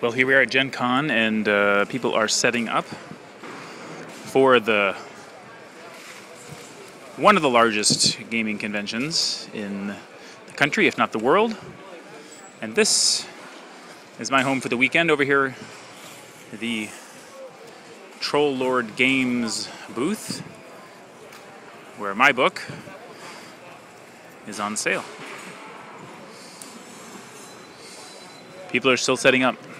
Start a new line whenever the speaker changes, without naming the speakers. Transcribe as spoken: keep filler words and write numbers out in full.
Well, here we are at Gen Con, and uh, people are setting up for the one of the largest gaming conventions in the country, if not the world. And this is my home for the weekend over here, the Troll Lord Games booth, where my book is on sale. People are still setting up.